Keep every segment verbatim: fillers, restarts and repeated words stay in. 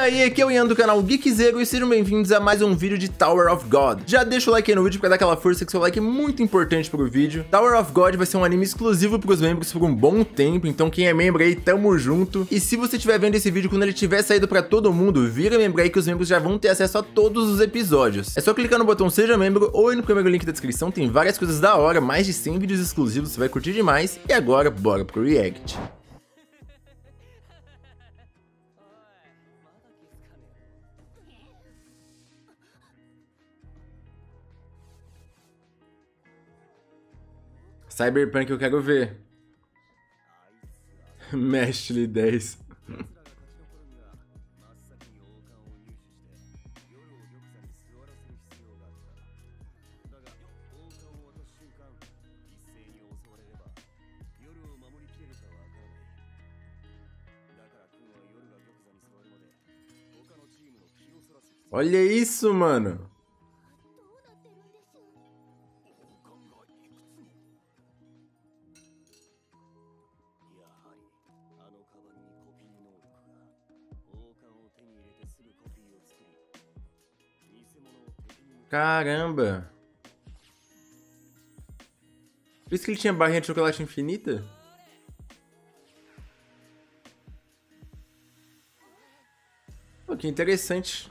aí, aqui é o Ian do canal Geekzero e sejam bem-vindos a mais um vídeo de Tower of God. Já deixa o like aí no vídeo pra dar aquela força, que seu like é muito importante pro vídeo. Tower of God vai ser um anime exclusivo pros membros por um bom tempo, então quem é membro aí, tamo junto. E se você estiver vendo esse vídeo quando ele tiver saído pra todo mundo, vira membro aí que os membros já vão ter acesso a todos os episódios. É só clicar no botão Seja Membro ou ir no primeiro link da descrição, tem várias coisas da hora, mais de cem vídeos exclusivos, você vai curtir demais. E agora, bora pro react. Cyberpunk eu quero ver. Mestre dez. Olha isso, mano. Caramba! Por isso que ele tinha barrinha de chocolate infinita? Pô, que interessante.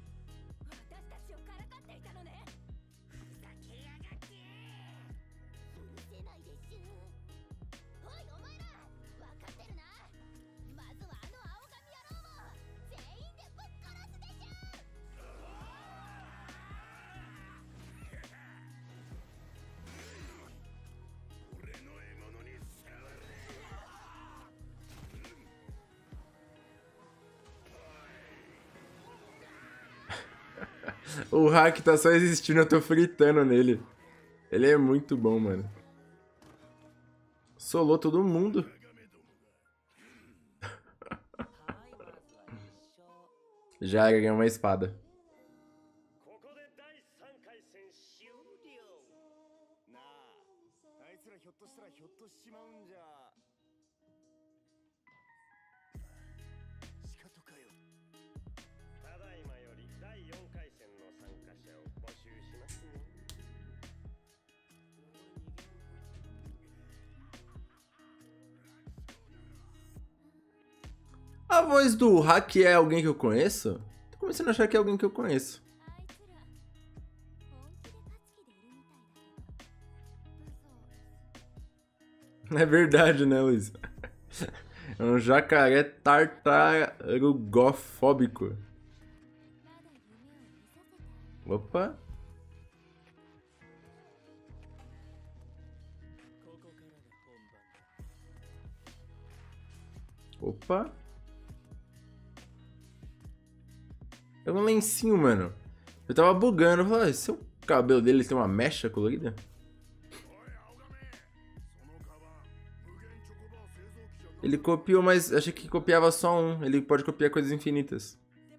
O hack tá só existindo, eu tô fritando nele. Ele é muito bom, mano. Solou todo mundo. Já ganhou uma espada. A voz do hack é alguém que eu conheço? Tô começando a achar que é alguém que eu conheço. É verdade, né, Luiz? É um jacaré tartarugofóbico. Opa. Opa. É um lencinho, mano. Eu tava bugando. Eu falei, esse é o cabelo dele tem uma mecha colorida? Ele copiou, mas achei que copiava só um. Ele pode copiar coisas infinitas.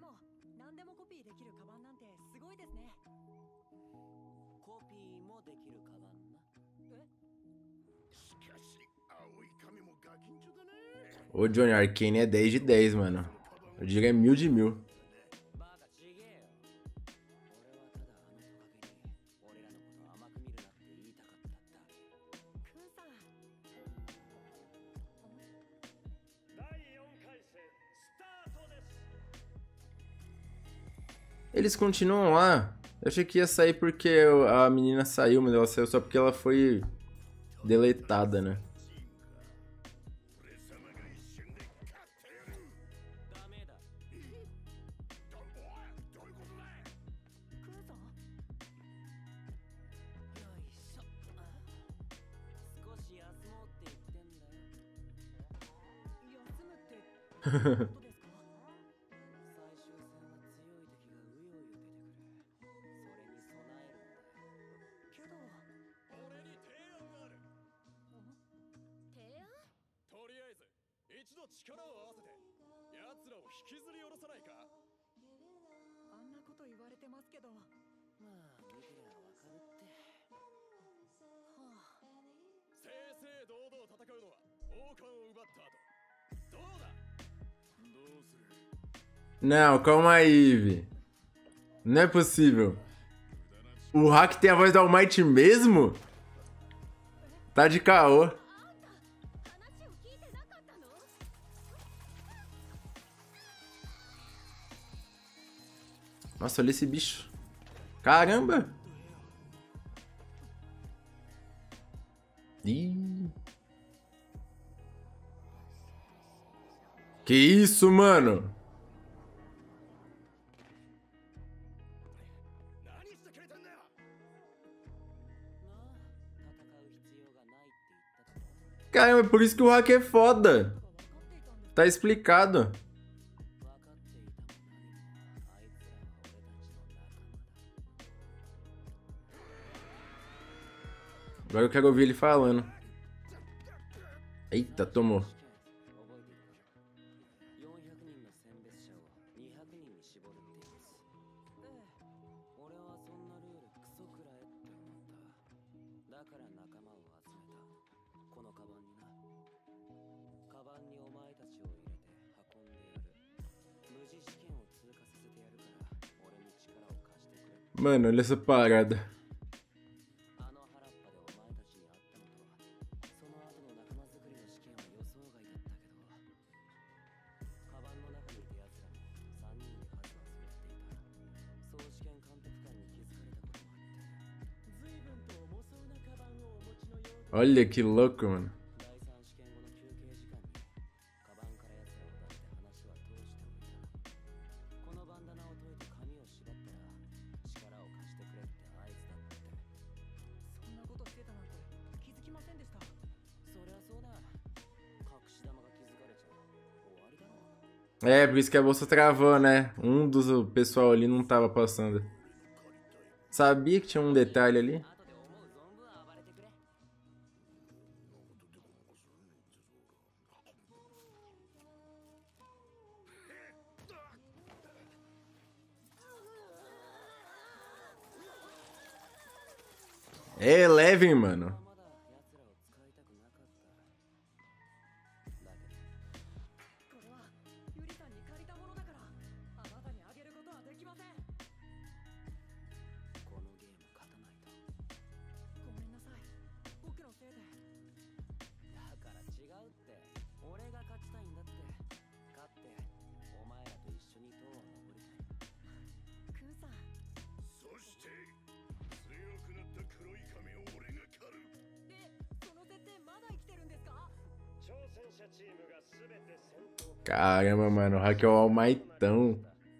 Ô, Johnny, Arcane é dez de dez, mano. Eu diria é mil de mil. Eles continuam lá. Eu achei que ia sair porque a menina saiu, mas ela saiu só porque ela foi deletada, né? Não, calma aí, Ivy. Não é possível. O Hack tem a voz do All Might mesmo? Tá de caô. Nossa, olha esse bicho. Caramba! Ih. Que isso, mano? Caramba, é por isso que o Hack é foda. Tá explicado. Agora eu quero ouvir ele falando. Eita, tomou. Mano, olha essa parada. Olha que louco, mano. É, por isso que a bolsa travou, né? Um dos o pessoal ali não tava passando. Sabia que tinha um detalhe ali? É Eleven, mano. Caramba, mano, o Hack é o All Mightão.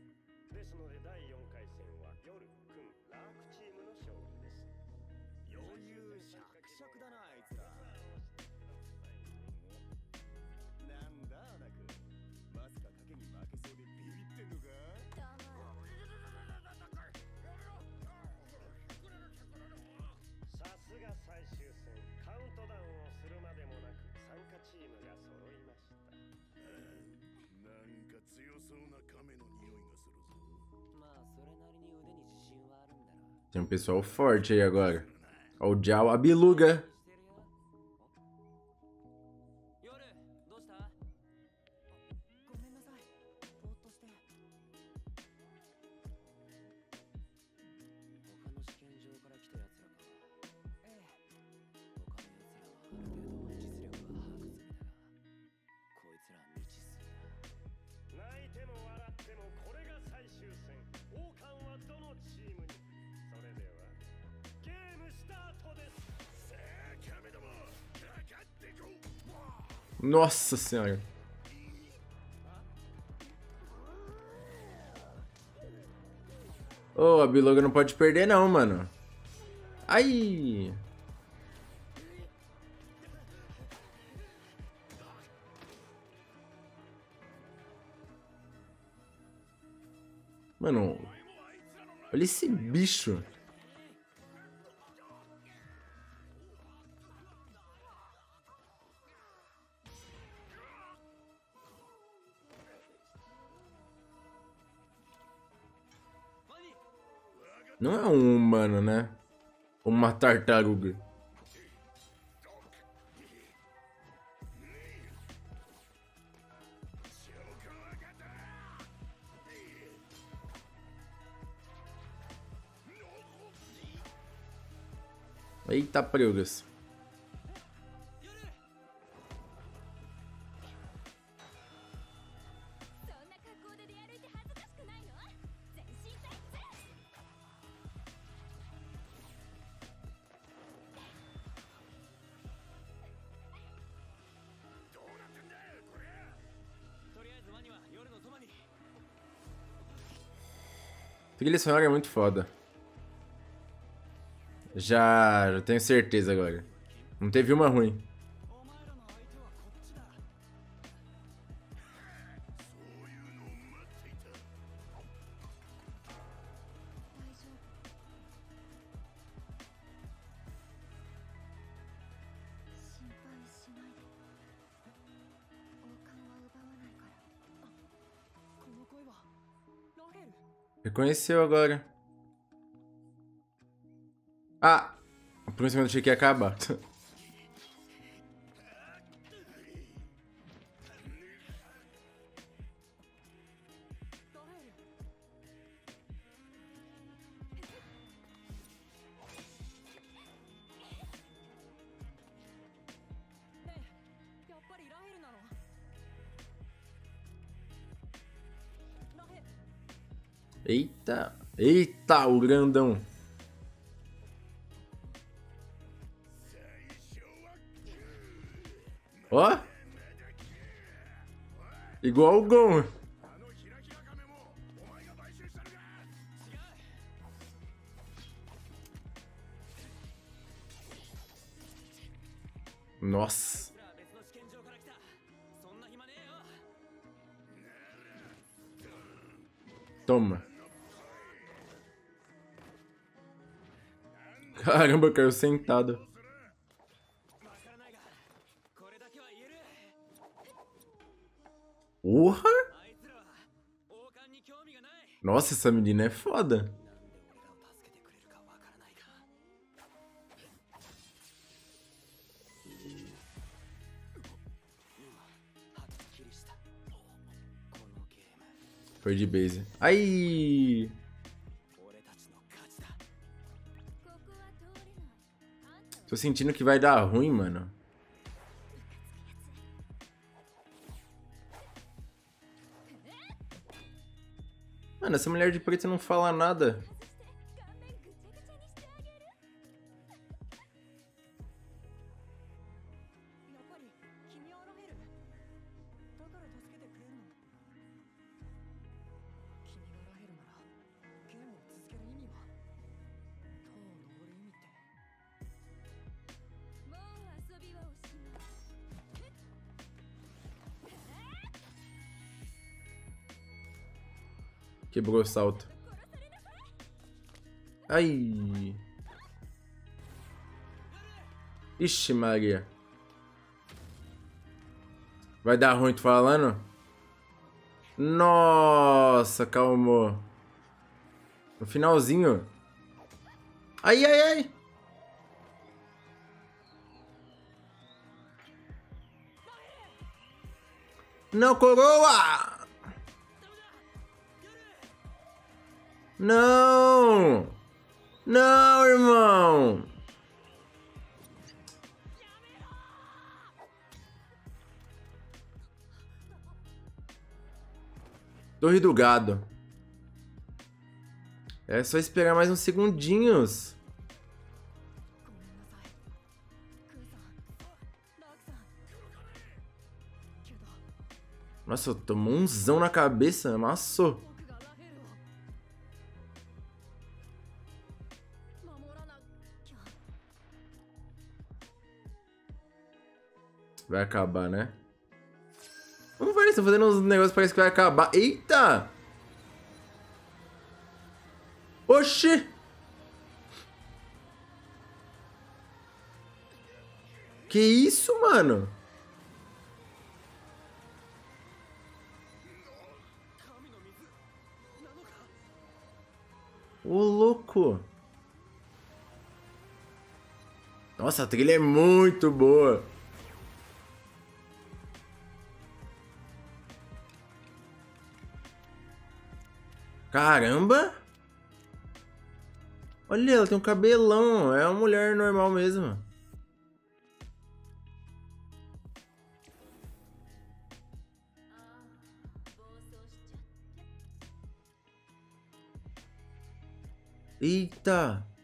Tem um pessoal forte aí agora. Ó, o Jao, a Biluga. Nossa senhora. Ô, oh, a Biluga não pode perder não, mano. Ai. Mano, olha esse bicho. Não é um humano, né? Uma tartaruga. Eita, pregas. Trilha sonora é muito foda. Já, já tenho certeza agora. Não teve uma ruim. Reconheceu agora. Ah! Por um segundo eu achei que ia acabar. Eita! Eita, o grandão! Ó! Igual o Gon! Nossa! Toma! Caramba, caiu sentado. Porra! Nossa, essa menina é foda. Foi de base. Ai! Tô sentindo que vai dar ruim, mano. Mano, essa mulher de preto não fala nada. Quebrou o salto. Ai. Ixi, Maria. Vai dar ruim, tu falando? Nossa, calmou. No finalzinho. Ai, ai, ai. Não, coroa! Não! Não, irmão! Torre do Gado. É só esperar mais uns segundinhos. Nossa, tomou um zão na cabeça, amassou. Vai acabar, né? Vamos ver, eles estão fazendo uns negócios que parece que vai acabar. Eita! Oxi! Que isso, mano? Ô, louco! Nossa, a trilha é muito boa. Caramba! Olha, ela tem um cabelão. É uma mulher normal mesmo. Eita.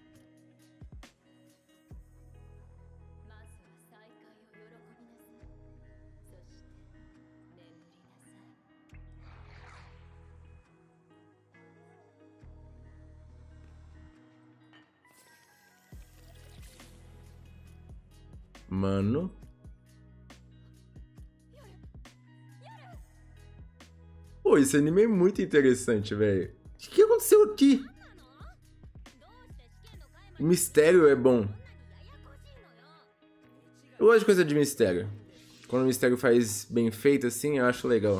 Mano. Pô, esse anime é muito interessante, velho. O que aconteceu aqui? O mistério é bom. Eu gosto de coisa de mistério. Quando o mistério faz bem feito assim, eu acho legal.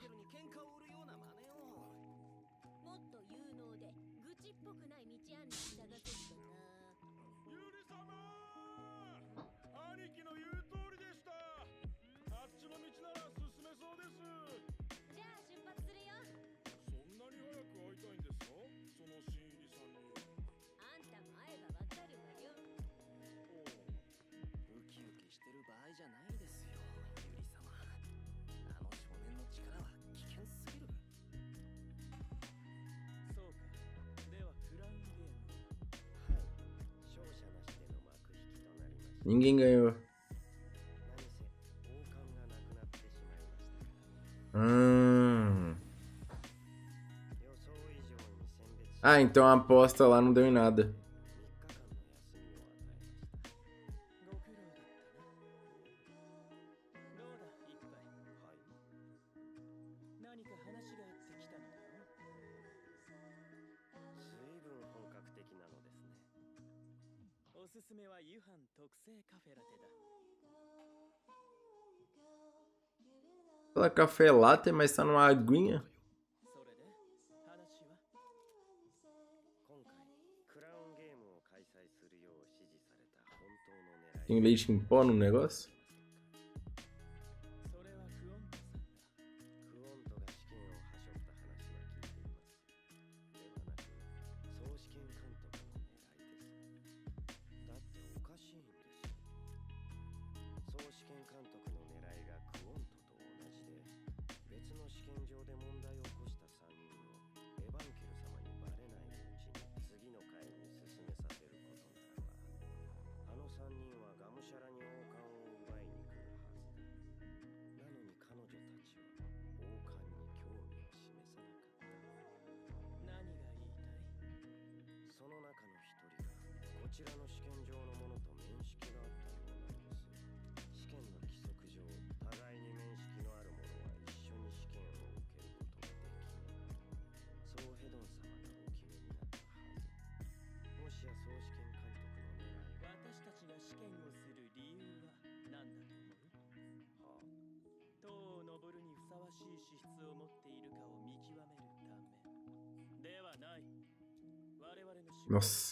Ninguém ganhou. Hum. Ah, então a aposta lá não deu em nada. Fala café latte, mas tá numa aguinha. Tem leite em pó no negócio? Nossa.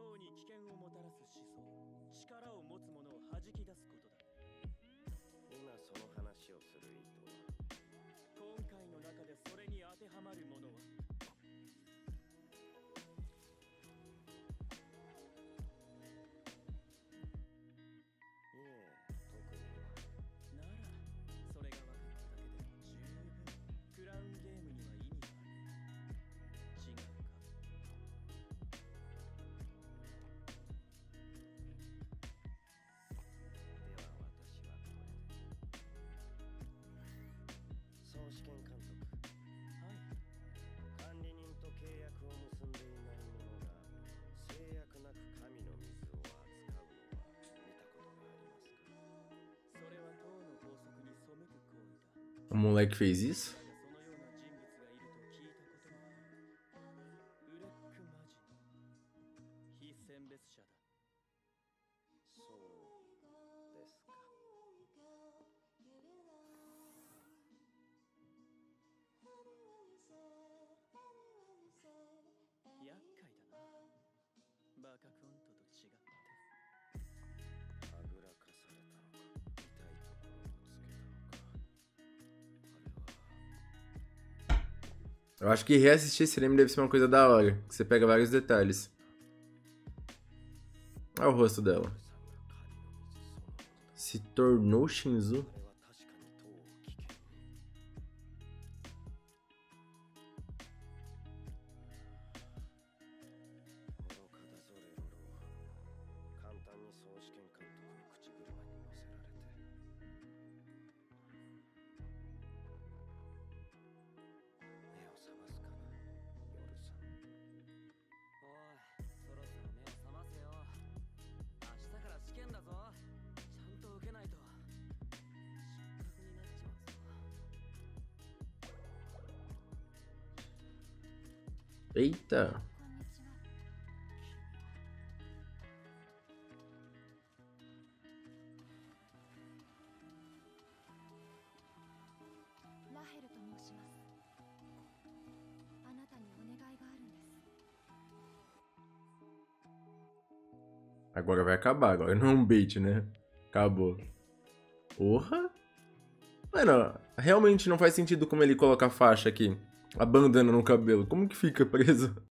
O moleque fez isso? Eu acho que reassistir esse anime deve ser uma coisa da hora, que você pega vários detalhes. Olha o rosto dela. Se tornou Shinzu. Eita. Agora vai acabar, agora não é um bait, né? Acabou. Porra? Mano, realmente não faz sentido como ele coloca a faixa aqui. A bandana no cabelo. Como que fica preso?